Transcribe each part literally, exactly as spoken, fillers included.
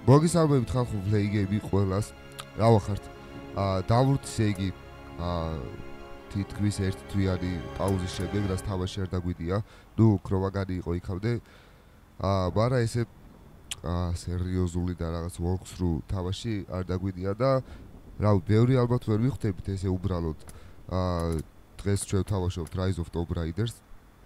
მოგესალმებით ხალხო, პლეიგები ყველას. რა ვახართ? აა დავვრთ ესე იგი აა თითქმის ერთ თვიანი პაუზის შემდეგ, რაც თამაში არ დაგვიდია. ნუ ქროვაგანი იყო იქამდე. აა მაგრამ ესე აა სერიოზული და რაღაც walkthrough თამაში არ დაგვიდია და რავი, ბევრი ალბათ ვერ ვიხდებით ესე უბრალოდ. აა დღეს ჩვენ ვთამაშობთ Rise of Tomb Raiders.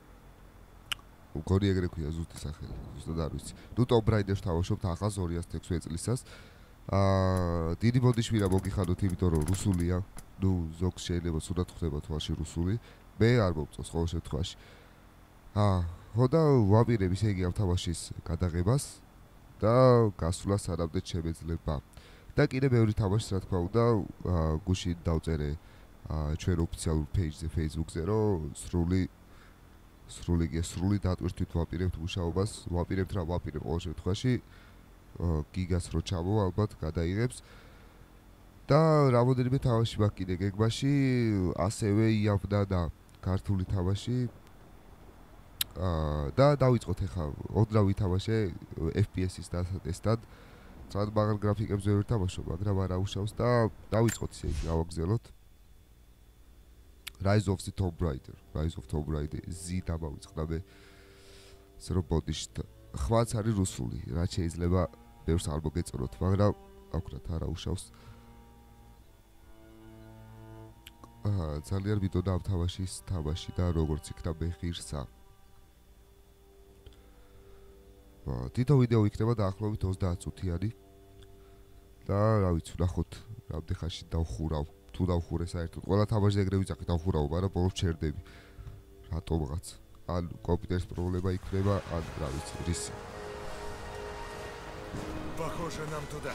გონი ეგრე ქვია ზუსტი სახელი, ზუსტად არ ვიცი. ნუ Tomb Raiders ვთამაშობთ ახალს ორი ათას ექვსი წლისას. აა დიდი ბოდიშვილი მოგიხადოთ, იმიტომ რომ რუსულია. ნუ ზოგს შეიძლება სულად ხდება თვალში რუსული. მე არ მომწონს ყოველ შემთხვევაში. აა, ხო და ვაპირებ ისე იგი ამ თამაშის გადაღებას და გასვლას არამდე შემეძლება. და კიდე ბევრი თამაშს რა თქმა უნდა, გუშინ დავწერე ჩვენ ოფიციალურ page-ზე Facebook-ზე, რომ სრული სრული გესრული დატვირთვით ვაპირებთ მუშაობას, ვაპირებთ რა ვაპირებ ყოველ შემთხვევაში გიგას რო ჩამო ალბათ გადაიღებს. და რამოდენიმე თამაში მაქვს კიდე გეგმაში, ასევე იავნა და ქართული თამაში. აა და დავიწყოთ ახლა ოდნავ ვითამაშე ეფ პი ეს-ის დასატესტად. ძალიან მაგარ გრაფიკებს ვერ ვთამაშობ, მაგრამ არა უშავს და დავიწყოთ ისე იგი გავაგზავნოთ. Rise of the Tomb Raider, Rise of Tomb Raider, Z დავიწყდა მე. ესე რომ ბოდიშთ. ხვაც არის რუსული, რაც შეიძლება ბევრს არ მოგეწონოთ, მაგრამ აკვრათ არა უშავს. აა ძალიან მიდოდა ამ თამაშის თამაში და როგორც იქნა მე ღირსა. აა თითო ვიდეო იქნება დაახლოებით ოცდაათ წუთიანი. და რა ვიცი, ნახოთ, რამდენ ხანში დავხურავ. თუ დავხურე საერთოდ. ყველა თამაშზე ეგრე ვიძახი დავხურავ, მაგრამ ბოლოს ჩერდები. რატომღაც. ან კომპიუტერის პრობლემა იქნება, ან რა ვიცი, რისი. Похоже, нам туда.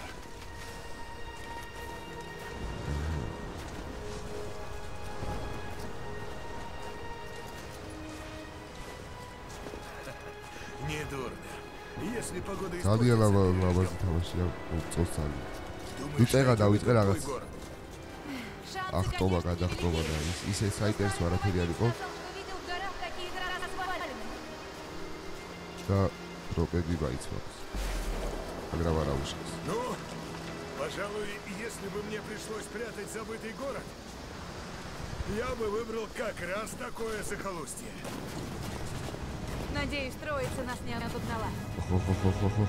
Недурно. Если погода испортится... ძალიან ლამაზი თამაშია, წოცალი. ნუ წეღა დავიწყე რაღაც. ახტობა, გადახტობა და ის ისე საინტერესო არაფერი არ იყო. და პროპედი გაიცვალეს. მაგრამ არა უშავს. Ну, пожалуй, если бы мне пришлось прятать забытый город, я бы выбрал как раз такое захолустье. Надеюсь, троица нас не обогнала. Хо-хо-хо-хо.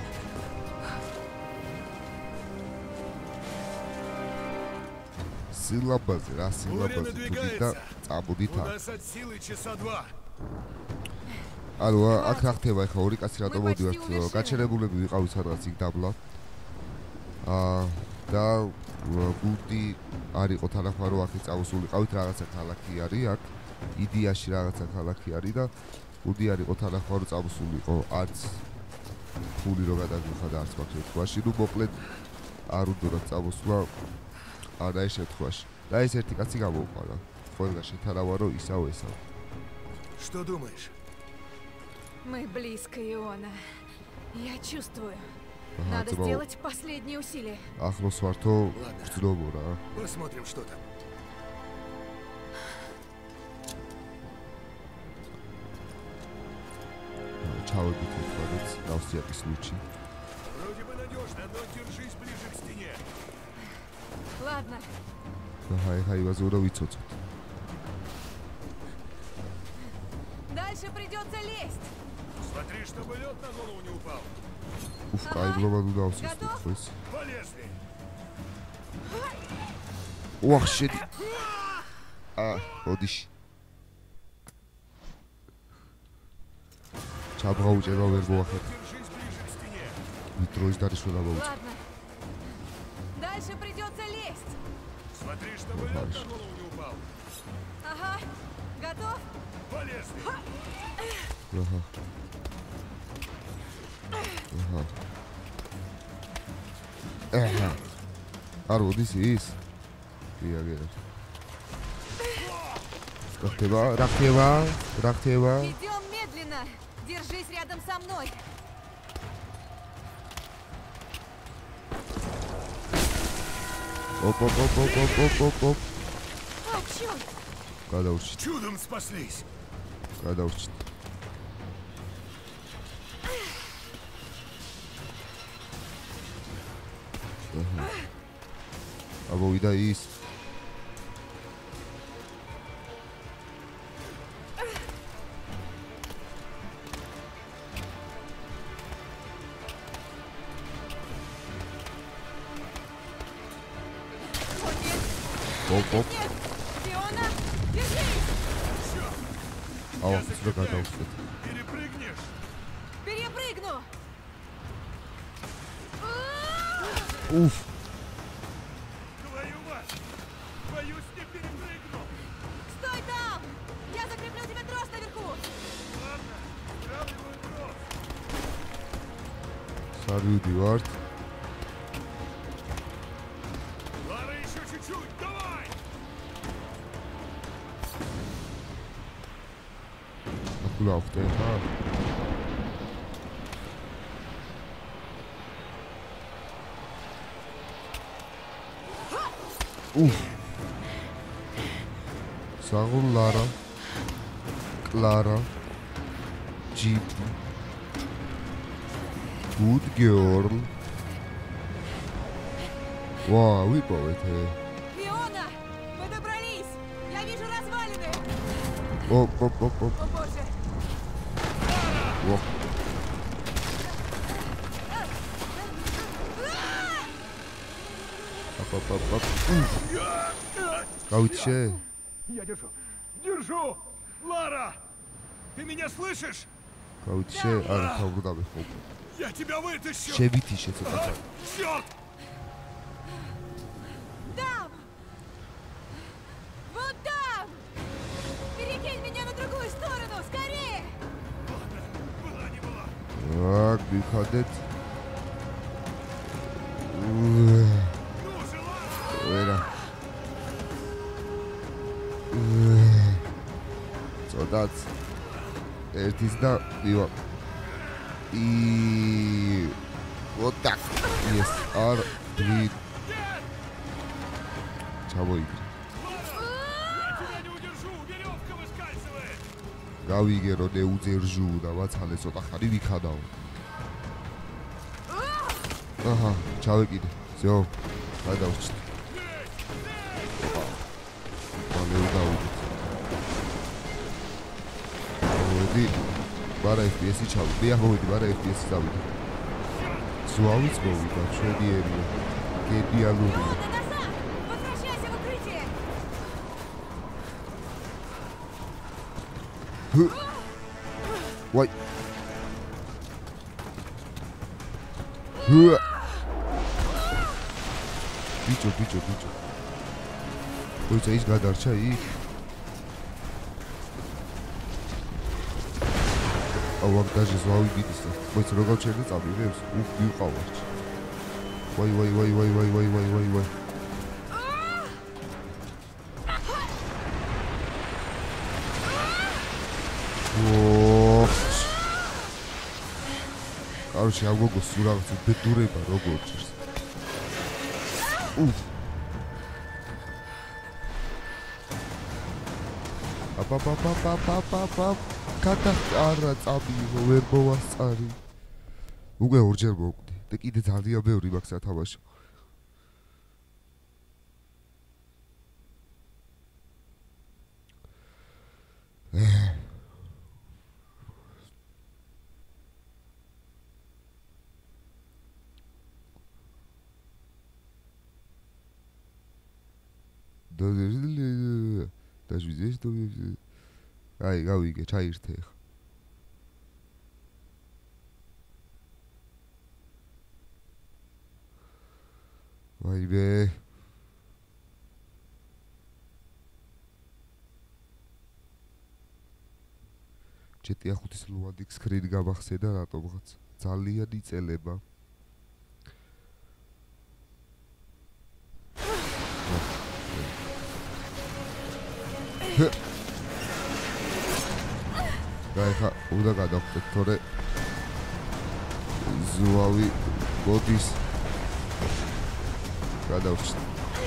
Силабазе, რა სილაბაზე თვითი და წაბუდით აქ. У нас от силы часа два. ანუ აქ რა ხდება ახლა ორი კაცი რატომ მოდივართ? გაჩერებულები ვიყავით სადღაც იქ დაბლა. აა და გუდი არ იყო თანახმა რომ აქ წავსულიყავით, რაღაცა ქალაქი არის აქ. იდიაში რაღაცა ქალაქი არის და გუდი არ იყო თანახმა რომ წავსულიყო, არც ფული რო გადაგიხა და არც მაქვს შემთხვევაში. ნუ მოკლედ არ უნდა წავსულა არა ეს შემთხვევაში. და ეს ერთი კაცი გამოვყარა. ხოლმე შეთავაზა რომ ისავ ესავ. Что думаешь? Мы близко, Иона. Я чувствую. Надо сделать последние усилия. ახლოს ვართო გრძნობო რა. Посмотрим, что там. ჩავედით ერთმანეთს ნავსიაკის ლუჩი. Вроде бы надежно, но держись ближе к стене. Ладно. Хай, хай, возура ვიცოцოთ. Дальше придется лезть. Смотри, чтобы лед на голову не упал. Уф, кайბრობა თუ დავსუსტოს. Полезли. Ух, შედი. აა, ოდიშ. ჩაბღაუჭება ვერ მოახერხ. Держись ближе к стене. ვიტროის დარიშვა დავაუჭ. Ладно. Дальше придется лезть. Смотри, чтобы лед на голову не упал. Ага. Готов? Полезли. Ага. Ага. Ага. არ მოდის ის? კი, აგერა. რა ხდება? რა ხდება? რა ხდება? Идем медленно. Держись рядом со мной. Оп, оп, оп, оп, оп, оп, оп, оп. А, чёрт! გადაურჩით, Чудом спаслись. გადაურჩით. ამოვიდა ის. Оп, оп. Фиона, держись! Ау, сюда გადავხდეთ. Перепрыгнешь? Перепрыгну! Уф. Твою мать! Боюсь, не перепрыгну! Стой там! Я закреплю тебе трос наверху! Ладно, стравливаю трос. Сарвიდივართ. Лара, еще чуть-чуть, давай! ახლავხდე ხა? Уф. საღოლ ლარა. კლარა. ჯიპ. Good girl. Вау, выпавет. Фиона! Мы добрались! Я вижу развалины! Оп, оп, оп, оп. О боже! Оп. Оп, оп, оп, оп. Кауче. Я держу! Держу! Лара! Ты меня слышишь? Кауче, არა, თავბრუდავე ხო. Я тебя вытащу! შევითიშე ცოტა. Черт! Там! Вот там! Перекинь меня на другую сторону! Скорее! Ладно, была не была. აქ მიხადეთ. Ну же, Лара! ვერა. ცოტაც ერთის და მივა. И вот так. Yes, ар дрит. ჩავოიგე. Я тебя не удержу! Веревка выскальзывает! გავიგე რომ ეუძერჟუ და ვაცალე ცოტა ხარი ვიქადაო. აჰა, ჩავეკიდე. ზო, გადავჭით. მალე დავიდეთ. მოდი, ბარა ეფ პი ესი ჩავიდე. ამოვიდი, ბარა ეფ პი ესი წავიდე. ზუავიც მოვიდა, შედიერია. გედიალურია. Фиона, назад! Возвращайся в укрытие! ვაი. ჰუა. ბიჭო, ბიჭო, ბიჭო. როცა ის გადარჩა იქ. აუ, აქ დაჟე ზვავი გიდისა. მოიც როგორ ჩერდა წავიღებს? უფ, მივყავარჩ. ვაი, ვაი, ვაი, ვაი, ვაი, ვაი, ვაი, ვაი, ვაი. ოხ. კაროჩე, ამ გოგოს სულ რაღაც ბედურება როგორ ჭირს. უფ. აპაპაპაპაპაპაპ. გადაყარა წაბიო, ვერ მოვასწარი. უკვე ორჯერ მოვკვდი და კიდე ძალიან ბევრი მაქვს ათამაშო. დაჟვიძეს თუ აი, გავიგე, ჩაირთე ხა. ვაიმე. ჯეტი ხუთის ლუანდი სკრინი გამახსენა რატომღაც. ძალიან იწელება. და ეხა უნდა გადავხდეთ, თორე ზუავი მოდის. გადავხდეთ.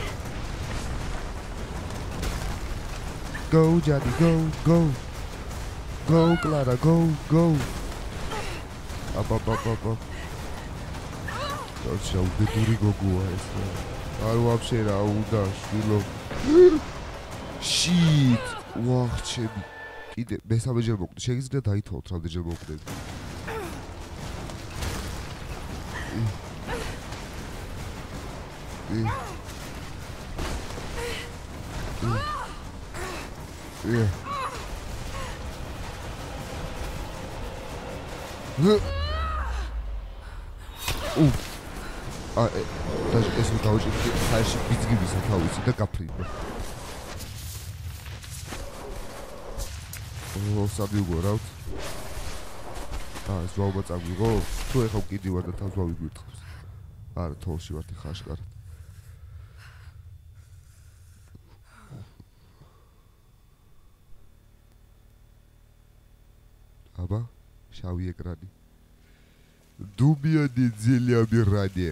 Go, Johnny, go, go. Go, Clara, go, go. Ap, ap, ap, ap, ap. Torcha, უბედური გოგოა ეს. არ ვაფშე რა უნდა შვილო. Shit! ვახ, ჩემი. კიდე მესამეჯერ მოკვდი. შეგიძლია დაითხოვოთ რამდენჯერ მოკვდები. Yeah. Uf. Ah, da es mi გავჭი ხაერში ბიძგიბისა თავისი და გაფრინდა. ო, სადიუგორავთ. აა, ზვაობა წაგვიღო? თუ ეხლა კიდე ვარ და თან ზვავი გვირთხავს. არა, თოლში ვარ ხა აშკარად. აბა, შავი ეკრანი. დუბიანი ძილიამი რადე.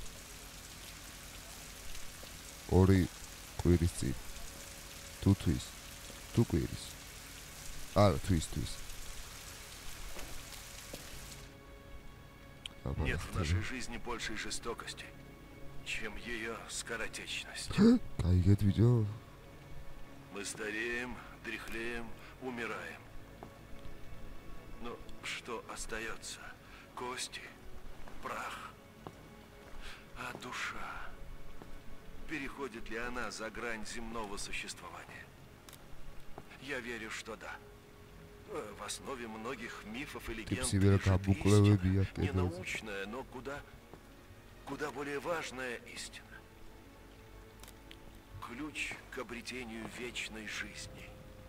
ორი კვირის წინ. თუ თვის. თუ კვირის. არა, თვის, თვის. Нет в нашей жизни большей жестокости, чем ее скоротечность. Кайгет видео. Мы стареем, дряхлеем, умираем. Но что остается? Кости, прах. А душа? Переходит ли она за грань земного существования? Я верю, что да. В основе многих мифов и легенд лежит истина, не научная, но куда, куда более важная истина. Ключ к обретению вечной жизни.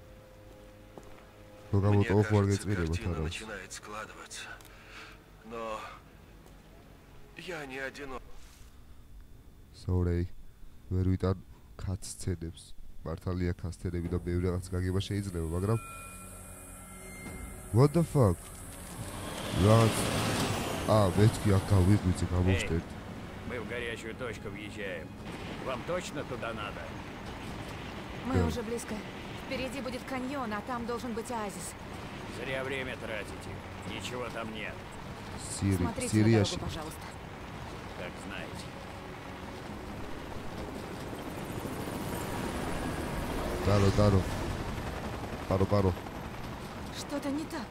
Мне кажется, картина начинает складываться, но я не одинок. Sorry, ვერ ვიტან კაც სცენებს. მართალია კასცენები და ბევრი რაღაც გაგება შეიძლება, მაგრამ What the fuck? Раз. А, ветки акка выглядите, кому-то. Мы в горячую точку въезжаем. Вам точно туда надо? Мы да. уже близко. Впереди будет каньон, а там должен быть оазис. Зря время тратите. Ничего там нет. Сири... Смотрите Сирия... на дорогу, пожалуйста. Как знаете. Даро, даро. Пару, пару. Что-то не так.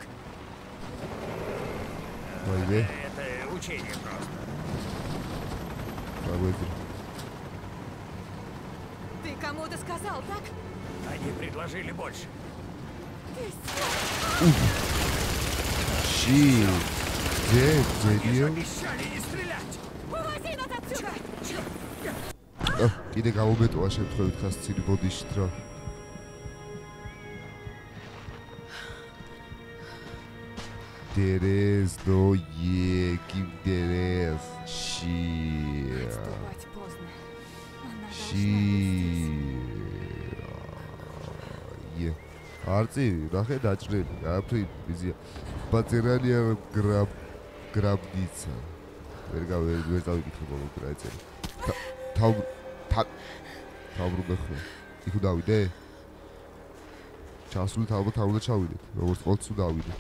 Пойди. Это учение просто. Пойди. Ты кому-то сказал, так? Они предложили больше. Щи. Где, где, где? Обещали не стрелять. Увози нас отсюда! А, კიდე გამომეტოა შემთხვევით ხასცილი ბოდიშით რა. There is no Егип, there is she. Отступать поздно. Она She. Е. Арци, нахე დაჭრილი, აფრი ბიზია. ბაწერანია გრაბ გრაბნიცა. ვერ გავე ვერ დავიკითხე მოგეკრა ეწერი. თავ თავ თავრუბე ხო. იქ დავიდე? ჩასული თავ თავ და ჩავიდეთ. როგორც ყოველთვის დავიდეთ.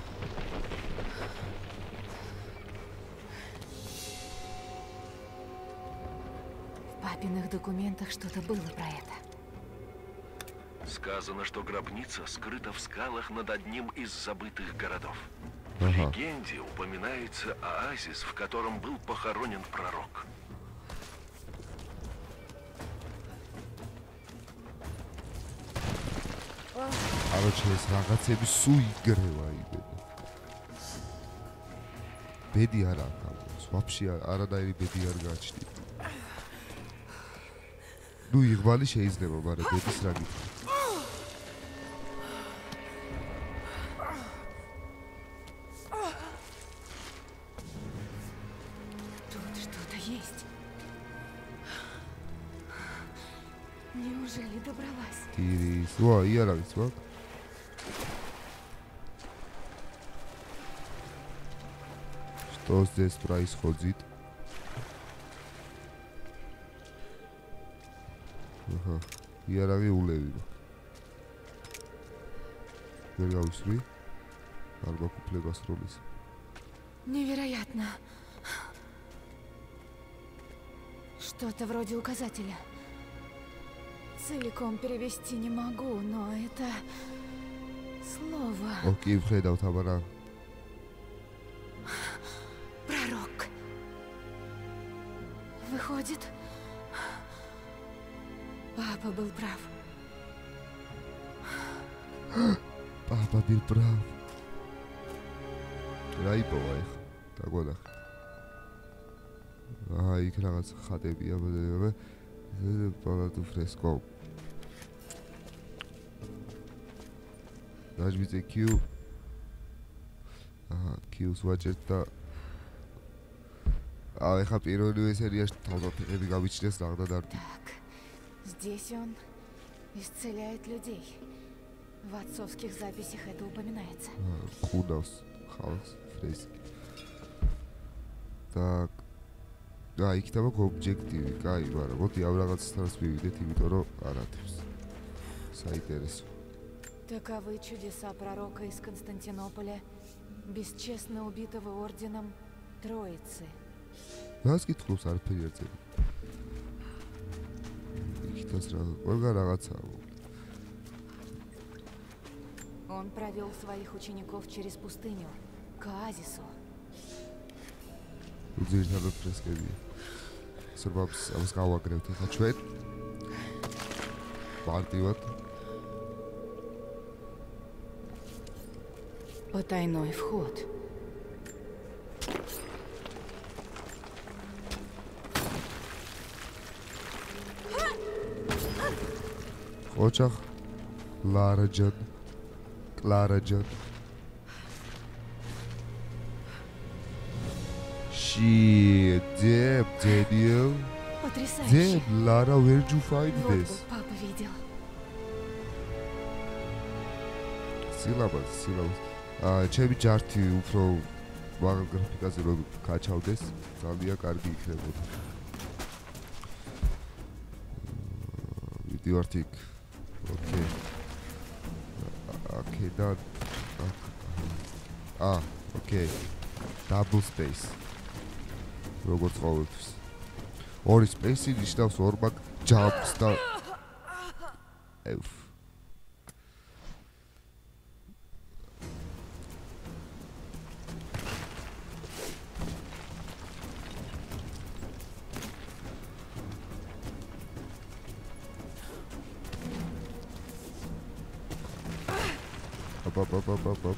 В папиных документах что-то было про это. Сказано, что гробница скрыта в скалах над одним из забытых городов. Ага. В легенде упоминается оазис, в котором был похоронен пророк. Короче, ეს რაღაცები სულ იგრევა იმენა. ბედი არ აქვს, ვაფშე არანაირი ბედი არ გააჩნია. ნუ იღბალი შეიძლება, მაგრამ ბედის რა გიქნა. Тут что-то есть. Неужели добралась? Тирис. Ва, იარაღიც მაქვს. Что здесь происходит? Ага. იარაღი ულევი. ვერ გავისვრი. არ გაკუფლებას როლის. Невероятно. Что-то вроде указателя. Целиком перевести не могу, но это слово. Окей, вხედავთ აბა რა. Пророк. Выходит, папа был прав. Папа был прав. რა იპოვა ეხა? დაგვანახე. აა იქ რაღაც ხატებია ბოდები. პალატუ ფრესკო. დაჟბიძე Q. აა Q-ს ვაჭერთ და აა ეხა პირველი სერიაში თავდაპირველი გავიჩნდეს რაღაცა დარტი. Так, здесь он исцеляет людей. В отцовских записях это упоминается. Кудас, халс, фреск. Так. და იქნება ობიექტივი, კაი, მაგრამ მოდი ამ რაღაცას მივიდეთ, იმიტომ რომ არ ათებს. საინტერესო. Таковы чудеса пророка из Константинополя, бесчестно убитого орденом Троицы. რას კითხულობს არაფერი არ წერია. იქითაც რა, ყველგან რაღაცაა. Он провел своих учеников через пустыню, к оазису. ძირითადად ფრესკებია. სრბავს ამას გავაკრევთ ეხლა ჩვენ. პარტივად. Потайной вход. ოჩახ ლარაჯად ლარაჯად Shit, damn, Daniel. Потрясающе. Damn, Lara, where'd you find Вот бы this? папа видел. Силабас, силабас. აა, ჩემი ჯართი უფრო მაგალ გრაფიკაზე რომ გაჩავდეს, ძალიან კარგი იქნებოდა. ვიდივართ იქ. ოკეი. ოკეი, და აა, ოკეი. Double space. როგორც ყოველთვის. ორი space ნიშნავს ორ მაგ jumps და ეფ. Up, up, up, up, up, up.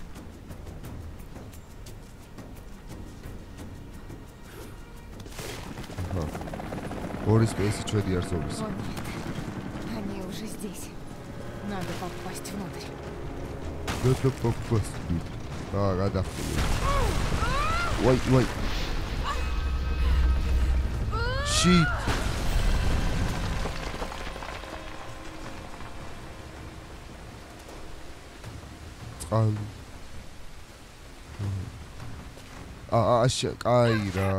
Ори спейси ჩვენი არსობის. О, нет. Они уже здесь. Надо попасть внутрь. Надо попасть внутрь. А, გადახტული. Ой, ой. Shit. წყალი. აა, კაი რა.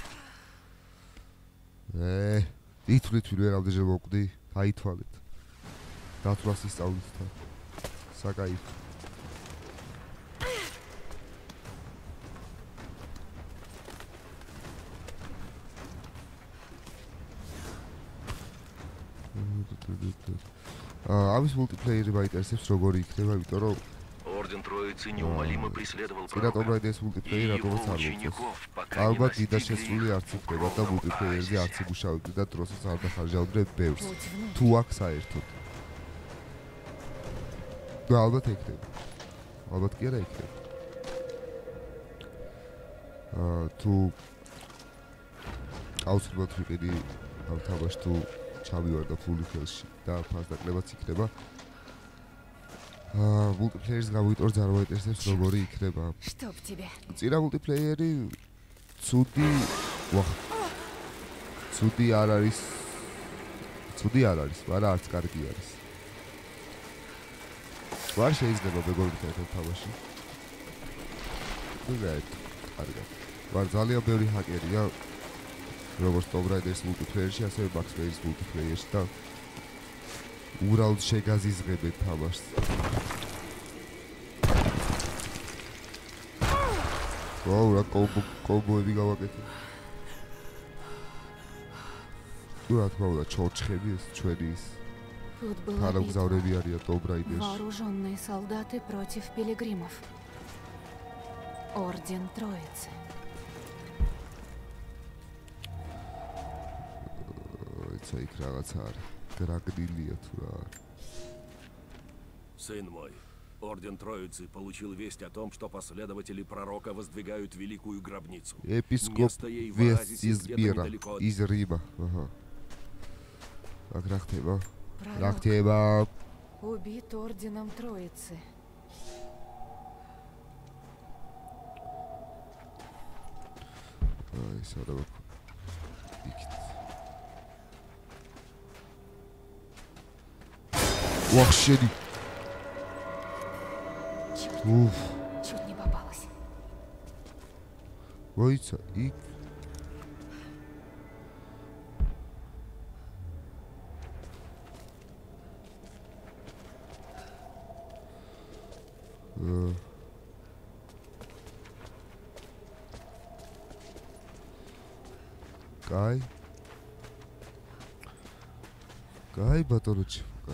ე, ითვლით ვინ რამდენჯერ მოკვდი, დაითვალეთ. დათვლას ისწავლით თან. საკაიფო. აა, ამის მულტიპლეიერი მაინტერესებს როგორი იქნება, იმიტომ რომ Орден Троицы неумолимо преследовал Когда пророка Tomb Raider multiplayer и его რატომაც არ учеников, მოხდეს. пока не ალბათ დიდა настигли შესული არც იქნება და multiplayer-ზე არც იმუშავებდნენ და დროსაც არ დახარჯავდნენ ბევრს. Путь внутрь. თუ აქ საერთოდ. და ალბათ იქნება. ალბათ კი არა იქნება. აა თუ აუცილებლად ვიყიდი ამ თამაშს თუ ჩავივარ და ფული ხელში და ფასდაკლებაც იქნება. აა multiplayer-ს გავიტყორ ძალიან მაინტერესებს როგორი იქნება. Чтоб тебя. წინა multiplayer-ი ცუდი ვახ ცუდი არ არის ცუდი არ არის, მაგრამ არც კარგი არის. ვარ შეიძლება მეგობრებთან ერთად თამაში. გუგეთ, კარგად. ვარ ძალიან ბევრი ჰაკერია. როგორც Tomb Raider-ის multiplayer-ში, ასევე Max Payne-ის multiplayer-ში და ურალ შეგაზიზღებენ თამაშს. ვაუ, რა კომბო კომბოები გავაკეთე. ну რა თქმა უნდა ჩორჩხები ეს ჩვენი ის Тут была თანამგზავრები битва. არიან Tomb Raider-ში. Вооруженные солдаты против пилигримов. Орден Троицы. ცა იქ რაღაცა არის. Грагнилия თუ რა არის. Сын мой, Орден Троицы получил весть о том, что последователи пророка воздвигают великую гробницу. Епископ Место ей в оазисе где-то Вестизбира недалеко от- из Рима. Ага. Ак რა ხდება? რა Пророк ხდება? убит Орденом Троицы. აი, სადა ვაქვს. იქით. ვახშენი. Черт, უф, чуть не попалась. მოიცა იქ. აა კაი კაი ბატონოჩი კაი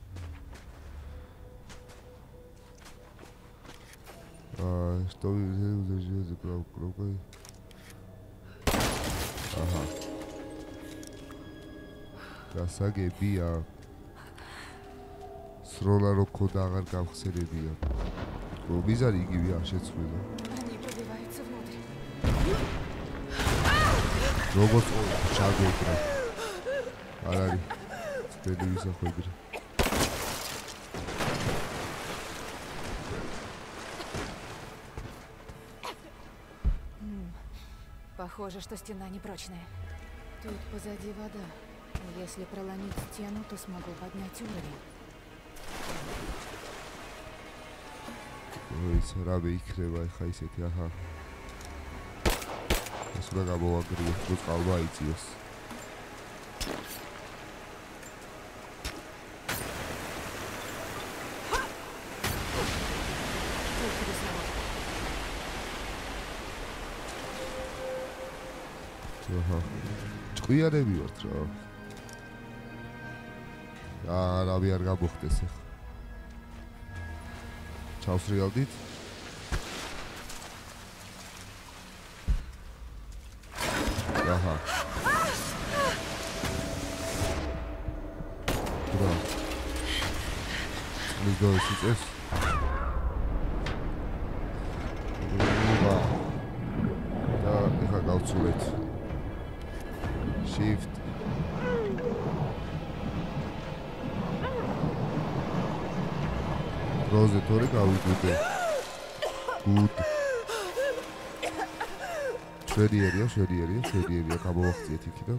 აა что вы за крау крау აჰა გასაგებია სროლა რო ქოდა აღარ გავხსენებია რომ მიზარი იგივე არ შეცვლილა Они пробиваются внутрь. როგორც ჩაგეკრა არ არის ტელევიზია ხვედრი Похоже, что стена непрочная. Тут позади вода. Если проломить стену, то смогу поднять уровень. ის რამე იქნება ხა ისეთი აჰა ეს უნდა გამოვაგრიოს თუ წყალმა იწიოს Только рисовал. აჰა ჭკვიანები ვართ რა აა რავი არ გამოხდეს ახლა ჩავსრიალდით აჰა რა მიდოს ის და ეხა გავცულეთ shift როზე თორე გავიდოდე good შვედიერია შვედიერია შვედიერია გამოვახციეთ იქიდან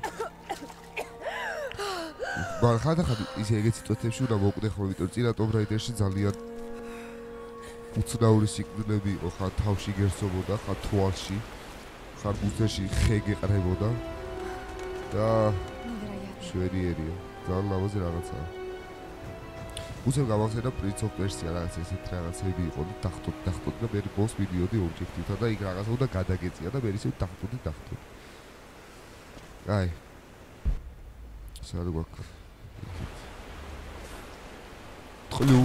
მაგრამ ხანდახან ისე ეგეთ სიტუაციებში უნდა მოვკვდე ხოლმე იმიტომ წინა Tomb Raider-ში ძალიან უცნაური სიკვდილები იყო ხან თავში გერცობოდა ხან თვალში ხან ბუცეში ხე გეყრებოდა და Невероятно. შვედიერია ძალიან ლამაზი რაღაცაა უცებ გავახსენა Prince of Persia რაღაც ესეთ რაღაცები იყო და დახტოთ დახტოთ და მე ბოს ვიდიოდი ობიექტივთან და იქ რაღაცა უნდა გადაგეწია და მე ისე დახტოდი დახტოდი აი სად გვაქვს თხლუ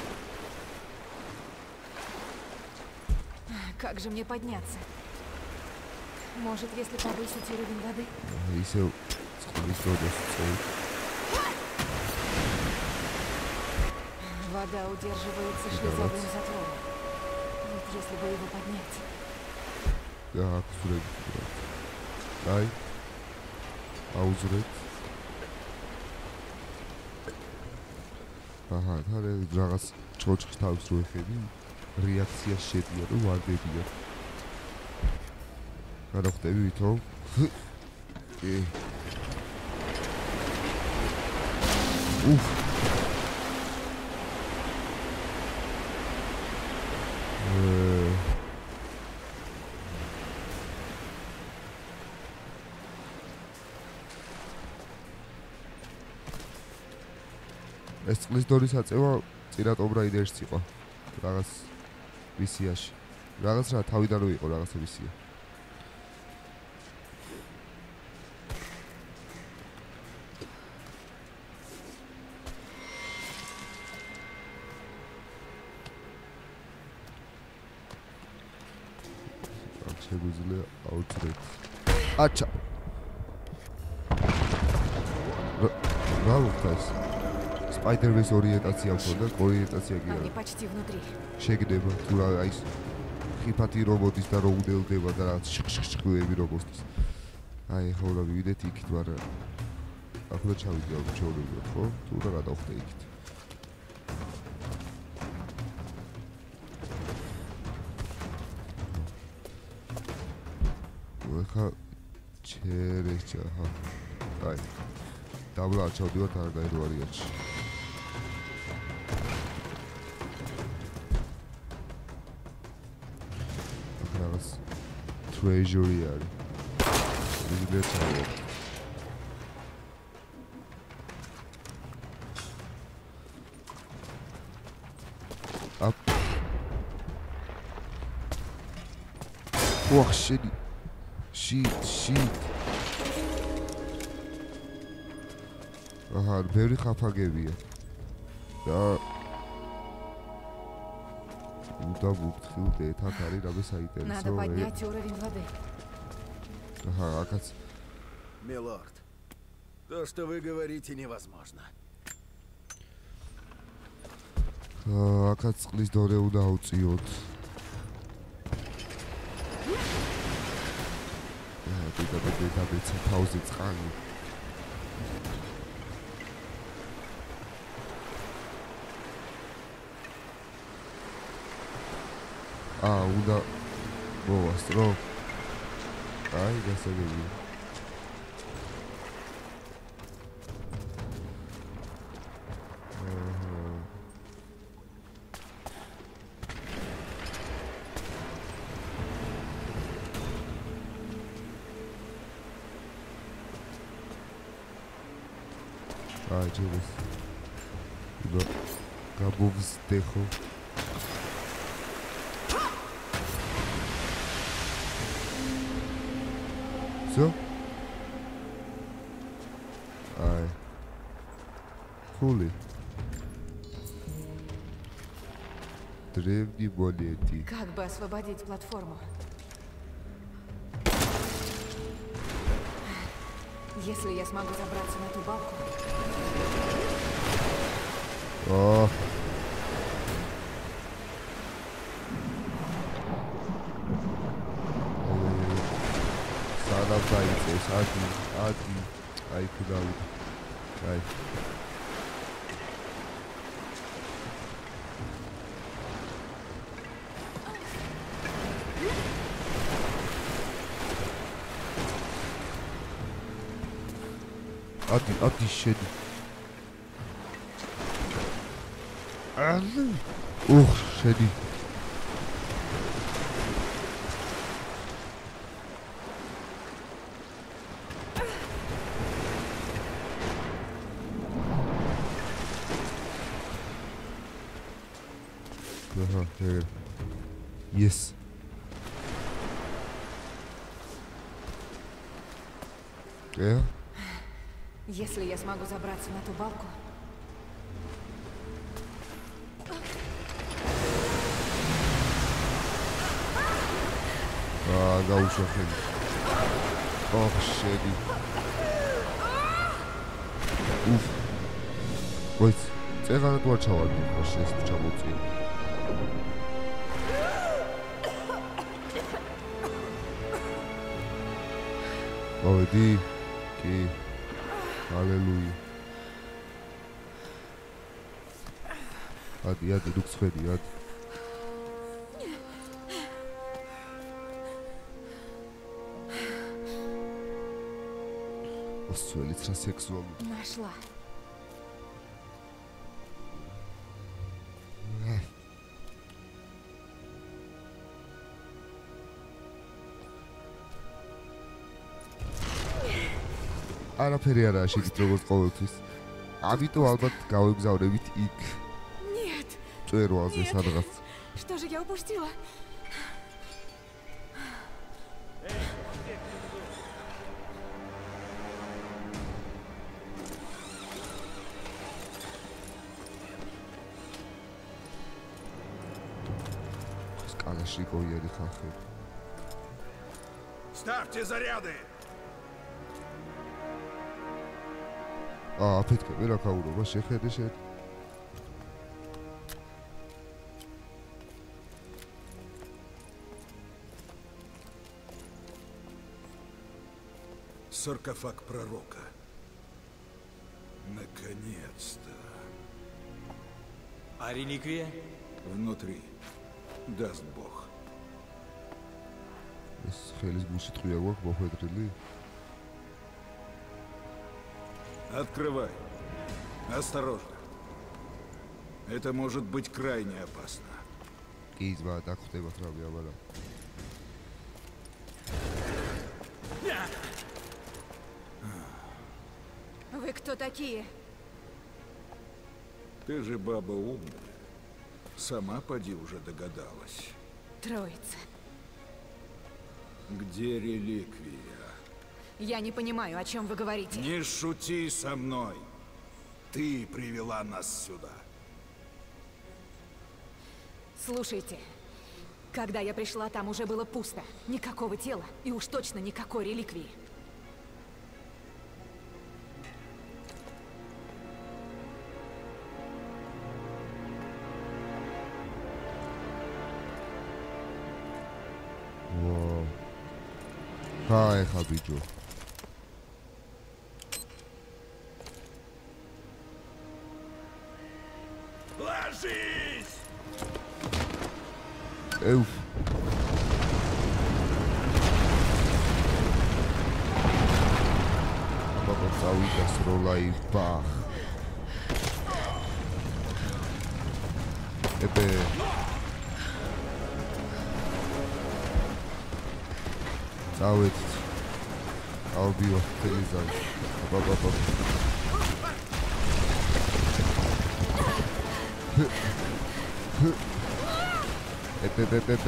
Как же мне подняться? Может, если повысить уровень воды? ისე წყლის როდეს წევი Вода удерживается шлюзовым затвором. Вот если бы его поднять. და აქ ზურები აი აუზრეთ აჰა თორე რაღაც ჩოჩხს თავს რო ეხები რეაქცია შედია და ვარდებია გადახტები ვითომ ე უფ ეს წყლის დონის აწევა წინა Tomb Raider-ში იყო რაღაც მისიაში რაღაც რა თავიდან რო იყო რაღაცა მისია შეგვიძლია აუწრეთ. აჩა. რა ვხდა ეს? Spider-Man ორიენტაცია მქონდა, ორიენტაცია კი Они არა. почти внутри. შეგდება თუ რა აი ეს ხიფათი რობოტის და რო უდელდება და რა შხშხები რობოტის. აი ხო რა ვიდეთ იქით, მაგრამ ახლა ჩავიდი ალბათ ჩაულებრივად, ხო? თუ რა გადავხდა იქით. ხა ჩერეჭა ხა აი დაბლა არ ჩავდივართ არ გაირო ვარიანტში რაღაც treasury არის ვიდეო ჩავო აპ ოხ შედი Shit, shit. აჰა, ბევრი ხაფაგებია. და уда ვუფრთხილდე, ეთათ არის რამე საინტერესო. Надо поднять уровень воды. აჰა, აქაც Милорд, то, что вы говорите, невозможно. აა, აქაც წყლის დორე უნდა აუწიოთ. და და და და და თავზე წყალი აა უნდა მოვასწრო აი გასაგებია აი ჯერეს და გაბოვსდეხო всё აი ხული древний монеты Как бы освободить платформу? Если я смогу забраться на ту балку. О. Садам დაიწეს, ადი, ადი. აი თუ დავიდე. აი. ადი, ადი შედი. უხ, შედი. აჰა, ეგ. Yes. Э? Если я смогу забраться на ту балку. აა, გაუშახები. ოხ, შედი. უფ. ვაიც, წეღანა თუ არ ჩავარდი, ხო ეს ჩამოწია. მოვედი. კი. ჰალელუია. ადი, ადი, დუქცხვედი, ადი. Освоили транссексуально. Нашла. არაფერი არაა შეგით როგორც ყოველთვის. ამიტომ ალბათ გავეგზავნებით იქ. Нет. წერვალზე სადღაც. Что же я упустила? სკალაში ყოიერი ხალხი. Ставьте заряды! აა აფეთქები რა ქაურობა შეხედე შე Саркофаг пророка. Наконец-то. А реликвия? Внутри. Даст Бог. ეს ხელის გულშიტყვია გვაქვს მოხვედრილი Открывай. Осторожно. Это может быть крайне опасно. კი ძმა დაგხვდებათ რავი აბარა Вы кто такие? Ты же баба умная. Сама поди уже догадалась. Троица. Где реликвия? Я не понимаю, о чем вы говорите. Не шути со мной. Ты привела нас сюда. Слушайте, когда я пришла, там уже было пусто. Никакого тела и уж точно никакой реликвии. Вау. Кай хабиджо. Ложись! Эуф. Баба წავიდას როლაი ბახ. ებე. წავედით. ალბიო თელიზან. ბაბა ბაბა. ებე ებე ებე.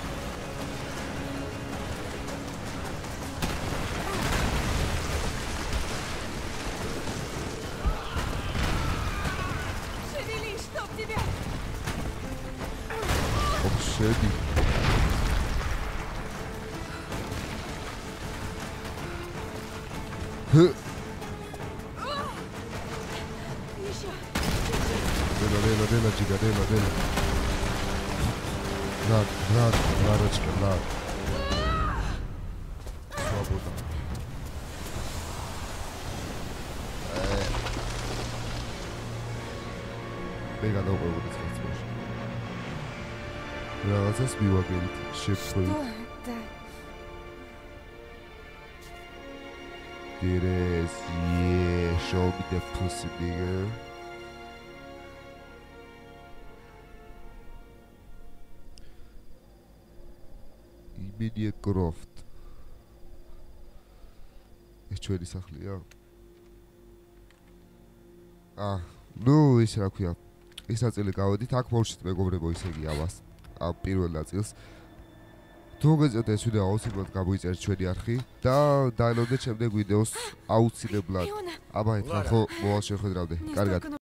Шевелись, чтоб тебя! Обшеди. Хы. Еще! Дела, дела, дела, чига, дела, дела. Рад, рад, радочка, рад. Свобода. მე გადავყვებოდი წყალში. რაღაცას მივაგერით, შეფხვევით. Что это? Дерес, е, show me the pussy, nigga. Emilia Croft. ეს ჩვენი სახლია? აა, ნუ ის რა ქვია. ეს ნაწილი გავედით, აქ მოვშით მეგობრებო, ისე იგი ავას. ამ პირველ ნაწილს. თუ გეძებთ ეს ვიდეო აუცილებლად გამოიწერეთ ჩვენი არხი და დაელოდეთ შემდეგ ვიდეოს აუცილებლად. აბა, ეთქვა ხო, მოვალ შეხვედრამდე. კარგად.